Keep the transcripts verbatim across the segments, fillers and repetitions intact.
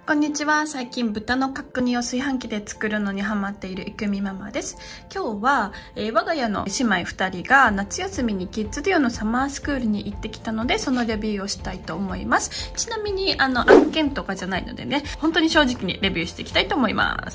こんにちは。最近豚の角煮を炊飯器で作るのにハマっているいくみママです。今日は、えー、我が家の姉妹ふたりが夏休みにキッズデュオのサマースクールに行ってきたので、そのレビューをしたいと思います。ちなみにあの案件とかじゃないのでね、本当に正直にレビューしていきたいと思います。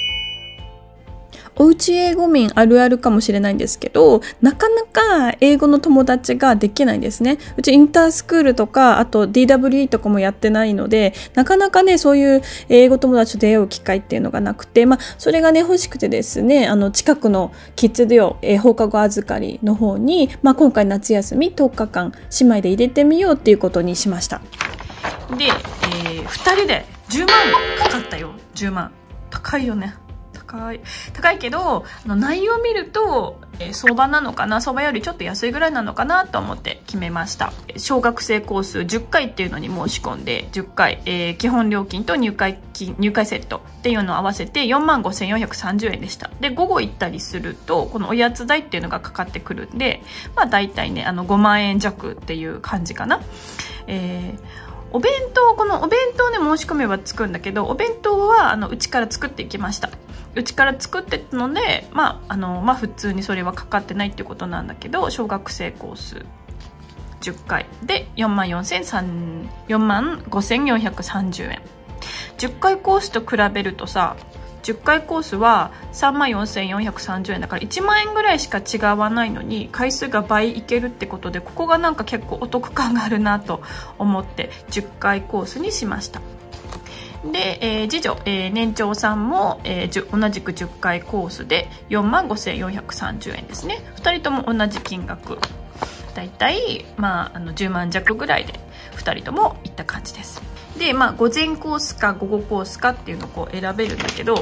おうち英語民あるあるかもしれないんですけど、なかなか英語の友達ができないんですね。うちインタースクールとか、あと ディーダブリューイー とかもやってないので、なかなかね、そういう英語友達と出会う機会っていうのがなくて、まあ、それがね、欲しくてですね、あの、近くのキッズデュオ、えー、放課後預かりの方に、まあ、今回夏休みとおかかん、姉妹で入れてみようっていうことにしました。で、えー、ふたりでじゅうまんかかったよ。じゅうまん。高いよね。高い高いけど、あの内容を見ると、えー、相場なのかな、相場よりちょっと安いぐらいなのかなと思って決めました。小学生コースじゅっかいっていうのに申し込んで、じゅっかい、えー、基本料金と入会金入会セットっていうのを合わせて よんまんごせんよんひゃくさんじゅうえんでした。で、午後行ったりするとこのおやつ代っていうのがかかってくるんで、まあ大体ね、あのごまんえん弱っていう感じかな。えーお弁当、このお弁当ね、申し込めばつくんだけど、お弁当はあのうちから作っていきました。うちから作ってたので、まああのまあ、普通にそれはかかってないっていうことなんだけど、小学生コースじゅっかいでよんまんごせんよんひゃくさんじゅうえん。じゅっかいコースと比べるとさ、じゅっかいコースは さんまんよんせんよんひゃくさんじゅうえんだからいちまんえんぐらいしか違わないのに、回数が倍いけるってことで、ここがなんか結構お得感があるなと思ってじゅっかいコースにしました。で、えー、次女、えー、年長さんも、えー、同じくじゅっかいコースで よんまんごせんよんひゃくさんじゅうえんですね。ふたりとも同じ金額、だいたい、まあ、あのじゅうまん弱ぐらいでふたりとも行った感じです。で、まあ、午前コースか午後コースかっていうのをこう選べるんだけど、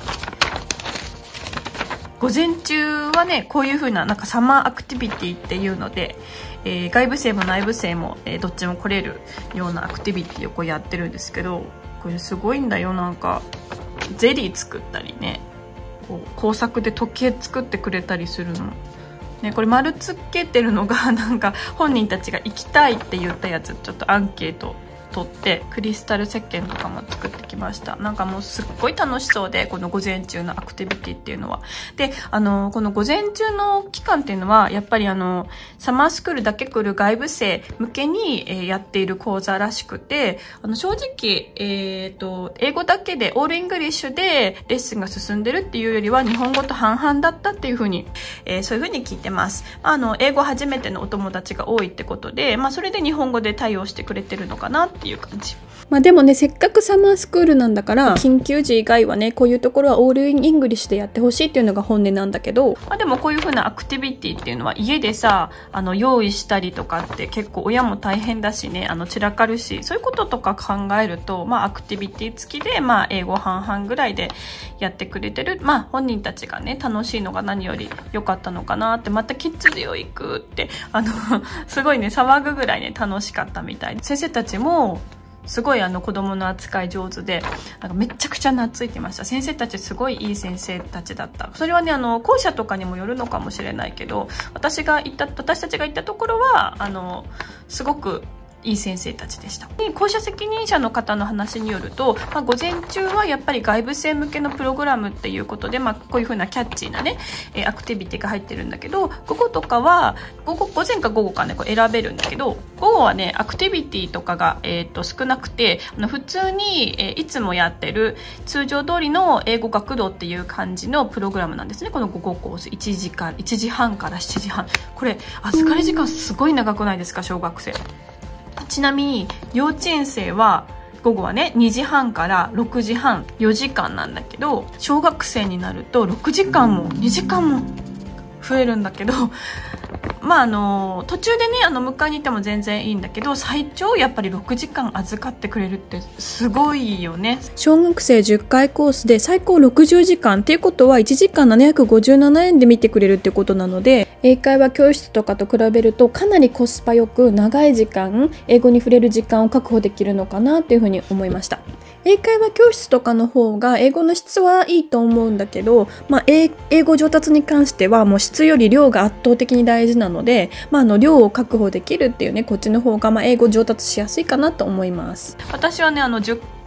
午前中はね、こういう風ななんかサマーアクティビティっていうので、えー、外部生も内部生も、えー、どっちも来れるようなアクティビティをこうやってるんですけど、これすごいんだよ。なんかゼリー作ったりね、こう工作で時計作ってくれたりするの。ね、これ丸つけてるのがなんか本人たちが行きたいって言ったやつ、ちょっとアンケート取ってクリスタル石鹸とかも作ってきました。なんかもうすっごい楽しそうで、この午前中のアクティビティっていうのは。で、あのこの午前中の期間っていうのはやっぱりあのサマースクールだけ来る外部生向けに、えー、やっている講座らしくて、あの正直、えーと、英語だけでオールイングリッシュでレッスンが進んでるっていうよりは日本語と半々だったっていうふうに、えー、そういうふうに聞いてます。あの英語初めてのお友達が多いってことで、まあ、それで日本語で対応してくれてるのかなっていう感じ。まあでもね、せっかくサマースクールなんだから、緊急時以外はね、こういうところはオールインイングリッシュでやってほしいっていうのが本音なんだけど、まあ、でもこういう風なアクティビティっていうのは家でさ、あの用意したりとかって結構親も大変だしね、あの散らかるし、そういうこととか考えると、まあアクティビティ付きで、まあ英語半々ぐらいでやってくれてる、まあ本人たちがね、楽しいのが何より良かったのかなって、またキッズデュオ行くって、あの、すごいね、騒ぐぐらいね、楽しかったみたい。先生たちも、すごいあの子供の扱い上手で、なんかめちゃくちゃ懐いてました。先生たちすごいいい先生たちだった。それはね、あの校舎とかにもよるのかもしれないけど、私が行った私たちが行ったところはあのすごくいい先生たちでした。で、校舎責任者の方の話によると、まあ、午前中はやっぱり外部生向けのプログラムっていうことで、まあ、こういう風なキャッチーなね、えー、アクティビティが入ってるんだけど、午後とかは午後午前か午後かね、こう選べるんだけど、午後はねアクティビティとかが、えー、と少なくて、あの普通に、えー、いつもやってる通常通りの英語学童っていう感じのプログラムなんですね。この午後コースいちじかんいちじはんからしちじはん、これ預かり時間すごい長くないですか、小学生。ちなみに幼稚園生は午後はねにじはんからろくじはん、よじかんなんだけど、小学生になるとろくじかんもにじかんも増えるんだけど、まああの途中でね、あの迎えに行っても全然いいんだけど、最長やっぱりろくじかん預かってくれるってすごいよね。小学生じゅっかいコースで最高ろくじゅうじかんっていうことは、いちじかんななひゃくごじゅうななえんで見てくれるってことなので、英会話教室とかと比べるとかなりコスパよく、長い時間英語に触れる時間を確保できるのかなっていうふうに思いました。英会話教室とかの方が英語の質はいいと思うんだけど、まあ、英語上達に関してはもう質より量が圧倒的に大事なので、まあ、あの量を確保できるっていうね、こっちの方がまあ英語上達しやすいかなと思います。私はね、あのじゅっ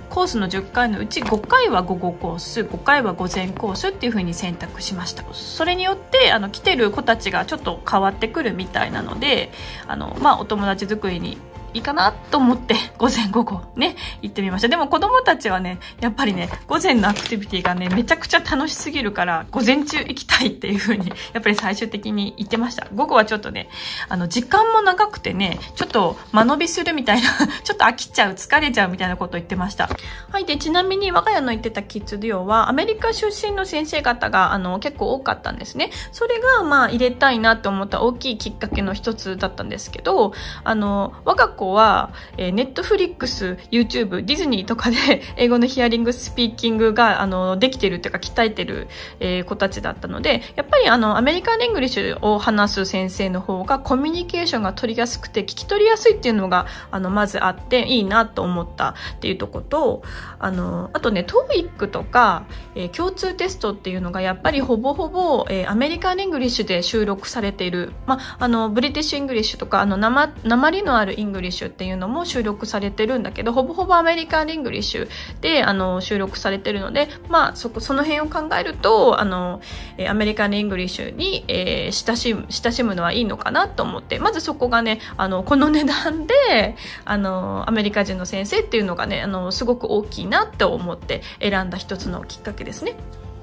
コースのじゅっかいのうちごかいは午後コース、ごかいは午前コースっていう風に選択しました。それによってあの来てる子たちがちょっと変わってくるみたいなので、あの、まあ、お友達作りにいいかなと思って午前午後ね行ってみました。でも子供たちはねやっぱりね午前のアクティビティがねめちゃくちゃ楽しすぎるから午前中行きたいっていう風にやっぱり最終的に言ってました。午後はちょっとねあの時間も長くてねちょっと間延びするみたいなちょっと飽きちゃう疲れちゃうみたいなことを言ってました。はい。でちなみに我が家の行ってたキッズデュオはアメリカ出身の先生方があの結構多かったんですね。それがまあ入れたいなと思った大きいきっかけの一つだったんですけど、あの我が子は、えー、ネットフリックス、YouTube、ディズニーとかで英語のヒアリングスピーキングがあのできてるっていうか鍛えてる、えー、子たちだったので、やっぱりあのアメリカン・エングリッシュを話す先生の方がコミュニケーションが取りやすくて聞き取りやすいっていうのがあのまずあっていいなと思ったっていうところと、あのあとね トーイック とか、えー、共通テストっていうのがやっぱりほぼほぼ、えー、アメリカン・エングリッシュで収録されている、まあ、あのブリティッシュ・イングリッシュとかあのなまりのあるイングリッシュっていうのも収録されてるんだけど、ほぼほぼアメリカン・イングリッシュであの収録されてるので、まあ、そこその辺を考えるとあのアメリカン・イングリッシュに、えー、親しむ親しむのはいいのかなと思って、まずそこがねあのこの値段であのアメリカ人の先生っていうのがねあのすごく大きいなって思って選んだ一つのきっかけですね。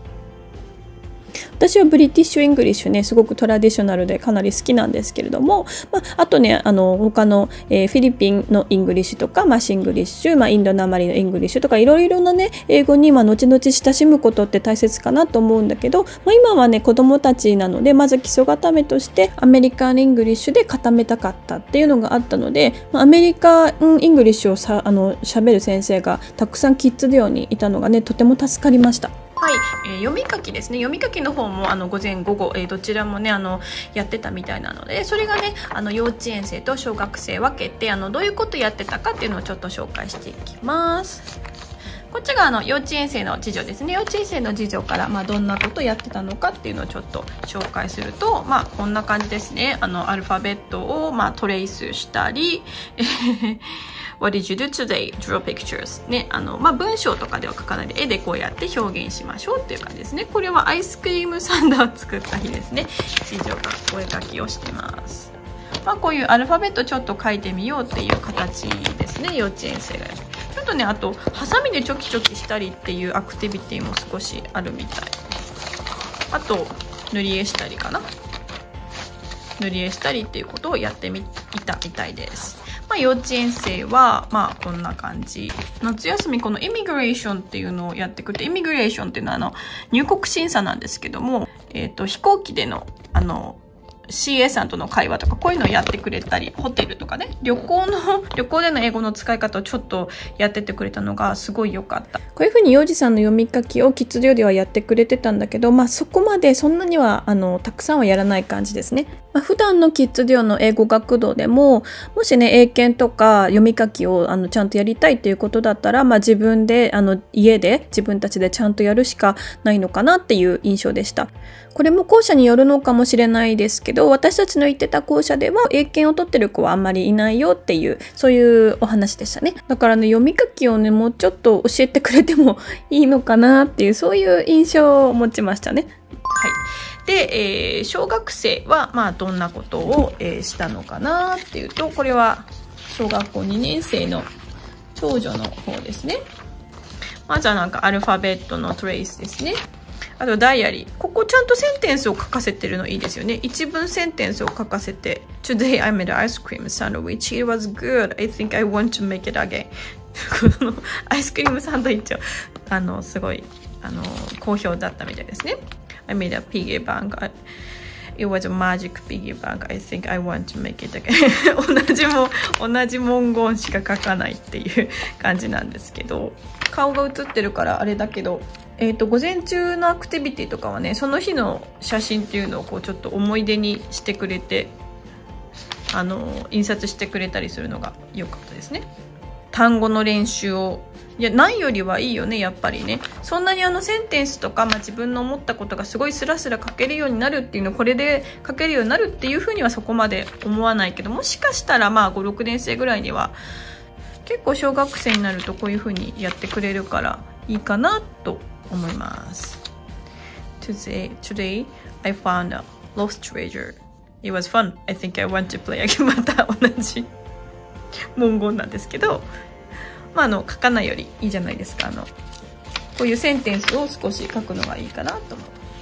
私はブリティッシュ・イングリッシュねすごくトラディショナルでかなり好きなんですけれども、まあ、あとねあの他の、えー、フィリピンのイングリッシュとか、まあ、シングリッシュ、まあ、インドなまりのイングリッシュとかいろいろなね英語に、まあ、後々親しむことって大切かなと思うんだけど、まあ、今はね子どもたちなのでまず基礎固めとしてアメリカン・イングリッシュで固めたかったっていうのがあったので、まあ、アメリカン・イングリッシュをさあの喋る先生がたくさんキッズデュオにいたのがねとても助かりました。 はい、えー、読み書きですね。読み書きの方もあの午前午後、えー、どちらもねあのやってたみたいなので、それがねあの幼稚園生と小学生分けてあのどういうことやってたかっていうのをちょっと紹介していきます。こっちがあの幼稚園生の次女ですね。幼稚園生の次女から、まあ、どんなことやってたのかっていうのをちょっと紹介すると、まあ、こんな感じですね。あのアルファベットを、まあ、トレースしたりWhat did you do today? Draw pictures ね、あの、まあ、文章とかでは書かないで絵でこうやって表現しましょうっていう感じですね。これはアイスクリームサンドを作った日ですね。次女がお絵描きをしてます。まあ、こういうアルファベットちょっと書いてみようっていう形ですね。幼稚園生がやる。ちょっとね、あとハサミでチョキチョキしたりっていうアクティビティも少しあるみたい。あと塗り絵したりかな。塗り絵したりっていうことをやってみたみたいです。まあ、幼稚園生は、まあ、こんな感じ。夏休み、このイミグレーションっていうのをやってくれて、イミグレーションっていうのは、あの、入国審査なんですけども、えっと、飛行機での、あの、シーエー さんとの会話とか、こういうのをやってくれたり、ホテルとかね、旅行の、旅行での英語の使い方をちょっとやってってくれたのがすごい良かった。 こういうふうに幼児さんの読み書きをキッズデュオではやってくれてたんだけど、まあそこまでそんなには、あの、たくさんはやらない感じですね。まあ、普段のキッズデュオの英語学童でも、もしね、英検とか読み書きをあのちゃんとやりたいっていうことだったら、まあ自分で、あの、家で自分たちでちゃんとやるしかないのかなっていう印象でした。これも校舎によるのかもしれないですけど、私たちの行ってた校舎では英検を取ってる子はあんまりいないよっていう、そういうお話でしたね。だからね、読み書きをね、もうちょっと教えてくれてもいいのかなっていう、そういう印象を持ちましたね。 はい。で、えー、小学生は、まあ、どんなことを、えー、したのかなっていうと、これは小学校にねん生の長女の方ですね。まずはなんかアルファベットのトレースですね。あとダイアリー。ここちゃんとセンテンスを書かせてるのいいですよね。一文センテンスを書かせて。Today I made an ice cream sandwich. It was good. I think I want to make it again. このアイスクリームサンドイッチを、あの、すごい、あの、好評だったみたいですね。I made a piggy bank. It was a magic piggy bank. I think I want to make it again. 同じも、同じ文言しか書かないっていう感じなんですけど、顔が写ってるからあれだけど、えっと、午前中のアクティビティとかはね、その日の写真っていうのをこうちょっと思い出にしてくれて、あの、印刷してくれたりするのが良かったですね。単語の練習を、いや、ないよりはいいよね、やっぱりね。そんなにあのセンテンスとか、まあ、自分の思ったことがすごいスラスラ書けるようになるっていうの、これで書けるようになるっていうふうにはそこまで思わないけど、もしかしたらまあご、ろくねん生ぐらいには結構小学生になるとこういう風にやってくれるからいいかなと思います。 Today, today I found a lost treasure. It was fun. I think I want to play again. また同じ文言なんですけど、まああの書かないよりいいじゃないですか。あのこういうセンテンスを少し書くのがいいかなと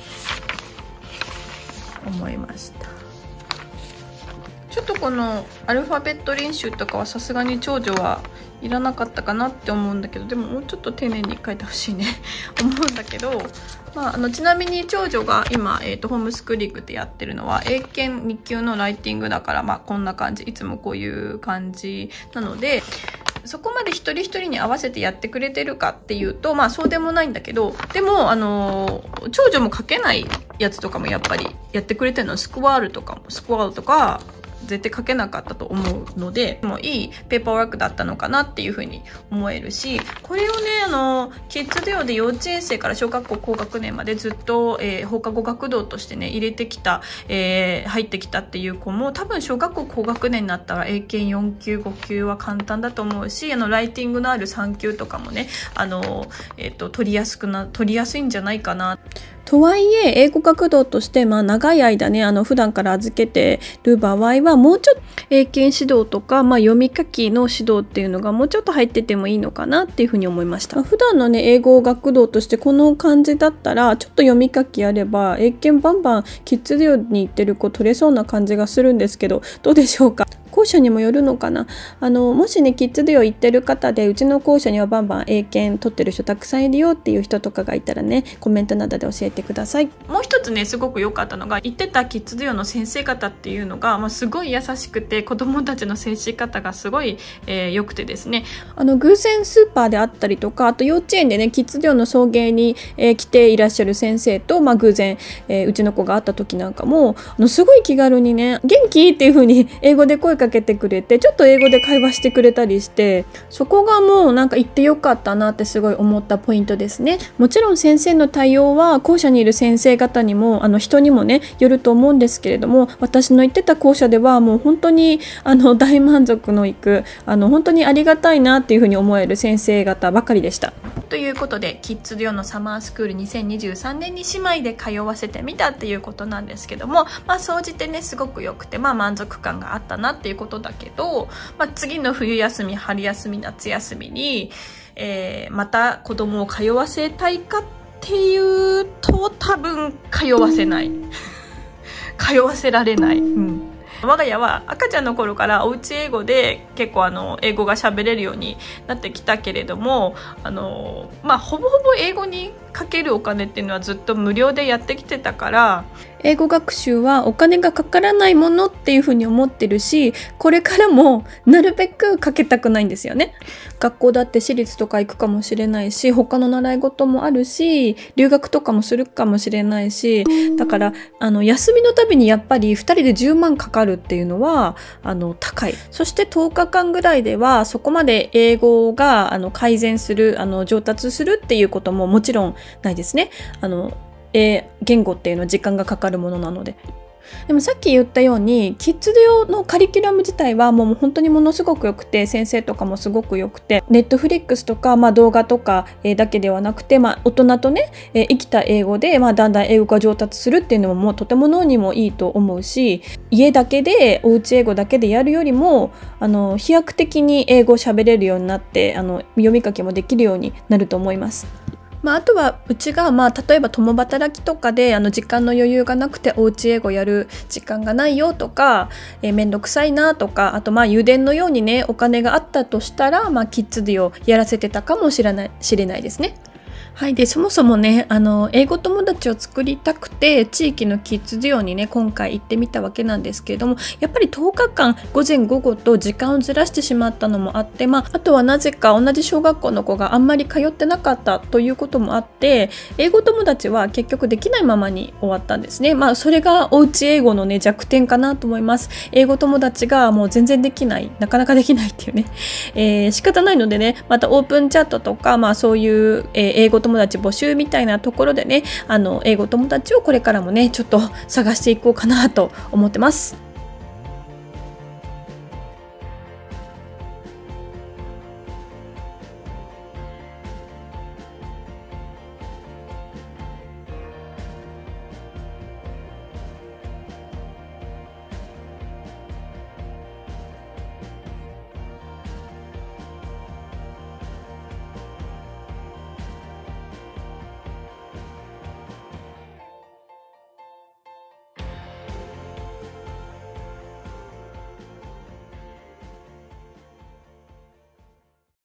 思いました。ちょっとこのアルファベット練習とかはさすがに長女はいらなかったかなって思うんだけど、でももうちょっと丁寧に書いてほしいね思うんだけど、まあ、あのちなみに長女が今、えーと、ホームスクーリングでやってるのは英検に級のライティングだから、まあ、こんな感じ、いつもこういう感じなので、そこまで一人一人に合わせてやってくれてるかっていうと、まあそうでもないんだけど、でも、あの、長女も書けないやつとかもやっぱりやってくれてるの。スクワールとかも、スクワールとか、絶対書けなかったと思うので、もういいペーパーワークだったのかなっていうふうに思えるし、これをね、あの、キッズデオで幼稚園生から小学校高学年までずっと、えー、放課後学童としてね、入れてきた、えー、入ってきたっていう子も、多分小学校高学年になったら英検よん級、ご級は簡単だと思うし、あの、ライティングのあるさん級とかもね、あの、えっと、取りやすくな、取りやすいんじゃないかな。 とはいえ英語学童として、まあ、長い間ねあの普段から預けてる場合はもうちょっと英検指導とか、まあ、読み書きの指導っていうのがもうちょっと入っててもいいのかなっていうふうに思いました。まあ、普段のね英語学童としてこの感じだったらちょっと読み書きあれば英検バンバンキッズデオに行ってる子取れそうな感じがするんですけど、どうでしょうか。校舎にもよるのかな。あのもしねキッズデオ行ってる方でうちの校舎にはバンバン英検取ってる人たくさんいるよっていう人とかがいたらねコメントなどで教えてください。 もう一つねすごく良かったのが、行ってたキッズデオの先生方っていうのが、まあ、すごい優しくて子供たちの接し方がすごい、えー、良くてですね、 あの偶然スーパーであったりとか、あと幼稚園でねキッズデオの送迎に、えー、来ていらっしゃる先生と、まあ、偶然、えー、うちの子が会った時なんかもあのすごい気軽にね元気っていう風に英語で声かけてくれて、ちょっと英語で会話してくれたりして、そこがもうなんか行ってよかったなってすごい思ったポイントですね。もちろん先生の対応は校舎にいる先生方にもあの人にもねよると思うんですけれども、私の行ってた校舎ではもう本当にあの大満足のいくあの本当にありがたいなっていうふうに思える先生方ばかりでした。 ということでキッズデオのサマースクールにせんにじゅうさんねんに姉妹で通わせてみたっていうことなんですけども、まあ総じてねすごく良くて、まあ満足感があったなっていうことだけど、まあ、次の冬休み春休み夏休みに、えー、また子供を通わせたいかっていうと多分通わせない通わせられない、うん、我が家は赤ちゃんの頃からおうち英語で結構あの英語が喋れるようになってきたけれども、あの、まあ、ほぼほぼ英語にかけるお金っていうのはずっと無料でやってきてたから、 英語学習はお金がかからないものっていうふうに思ってるし、これからもなるべくかけたくないんですよね。学校だって私立とか行くかもしれないし、他の習い事もあるし、留学とかもするかもしれないし、だからあの休みのたびにやっぱりふたりでじゅうまんかかるっていうのはあの高い。そしてとおかかんぐらいではそこまで英語があの改善する、あの上達するっていうことももちろんないですね。あのえー、言語っていうのは時間がかかるものなので。でもさっき言ったようにキッズデオのカリキュラム自体はもう本当にものすごく良くて、先生とかもすごく良くて、ネットフリックスとか、まあ、動画とか、えー、だけではなくて、まあ、大人とね、えー、生きた英語で、まあ、だんだん英語が上達するっていうのももうとても脳にもいいと思うし、家だけでおうち英語だけでやるよりもあの飛躍的に英語を喋れるようになって、あの読み書きもできるようになると思います。まあ、あとはうちが、まあ、例えば共働きとかであの時間の余裕がなくておうち英語やる時間がないよとか、えー、めんどくさいなとか、あとまあ油田のようにねお金があったとしたら、まあ、キッズデオやらせてたかもしれない、知れないですね。はい、でそもそもねあの英語友達を作りたくて地域のキッズデオにね今回行ってみたわけなんですけれども、やっぱりとおかかん午前午後と時間をずらしてしまったのもあって、まあ、あとはなぜか同じ小学校の子があんまり通ってなかったということもあって、英語友達は結局できないままに終わったんですね。まあそれがおうち英語のね弱点かなと思います。英語友達がもう全然できない、なかなかできないっていうね、えー、仕方ないのでね、またオープンチャットとか、まあそういう、えー、英語友達募集みたいなところでね、あの英語友達をこれからもねちょっと探していこうかなと思ってます。